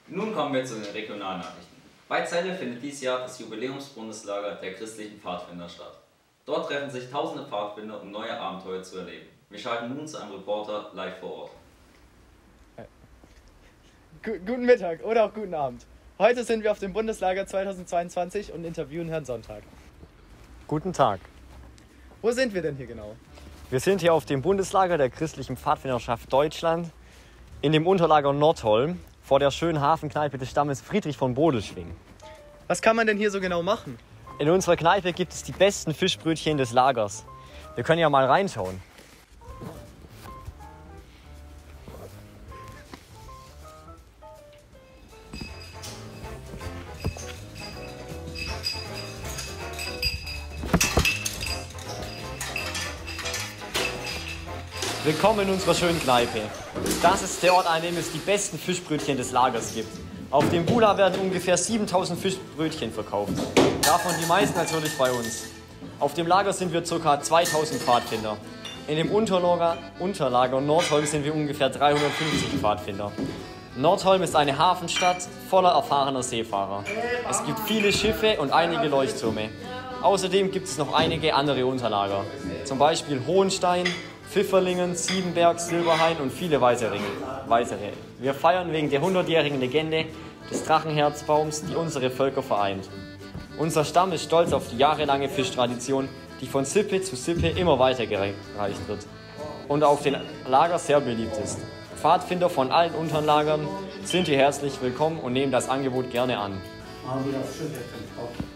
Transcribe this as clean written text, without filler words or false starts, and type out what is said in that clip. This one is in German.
Nun kommen wir zu den Regionalnachrichten. Bei Celle findet dieses Jahr das Jubiläumsbundeslager der christlichen Pfadfinder statt. Dort treffen sich tausende Pfadfinder, um neue Abenteuer zu erleben. Wir schalten nun zu einem Reporter live vor Ort. Guten Mittag oder auch guten Abend. Heute sind wir auf dem Bundeslager 2022 und interviewen Herrn Sonntag. Guten Tag. Wo sind wir denn hier genau? Wir sind hier auf dem Bundeslager der christlichen Pfadfinderschaft Deutschland in dem Unterlager Nordholm vor der schönen Hafenkneipe des Stammes Friedrich von Bodelschwing. Was kann man denn hier so genau machen? In unserer Kneipe gibt es die besten Fischbrötchen des Lagers. Wir können ja mal reinschauen. Willkommen in unserer schönen Kneipe. Das ist der Ort, an dem es die besten Fischbrötchen des Lagers gibt. Auf dem Bula werden ungefähr 7000 Fischbrötchen verkauft. Davon die meisten natürlich bei uns. Auf dem Lager sind wir ca. 2000 Pfadfinder. In dem Unterlager Nordholm sind wir ungefähr 350 Pfadfinder. Nordholm ist eine Hafenstadt voller erfahrener Seefahrer. Es gibt viele Schiffe und einige Leuchttürme. Außerdem gibt es noch einige andere Unterlager. Zum Beispiel Hohenstein, Pfifferlingen, Siebenberg, Silberhain und viele weitere. Wir feiern wegen der 100-jährigen Legende des Drachenherzbaums, die unsere Völker vereint. Unser Stamm ist stolz auf die jahrelange Fischtradition, die von Sippe zu Sippe immer weitergereicht wird und auf den Lager sehr beliebt ist. Pfadfinder von allen Unterlagern sind hier herzlich willkommen und nehmen das Angebot gerne an.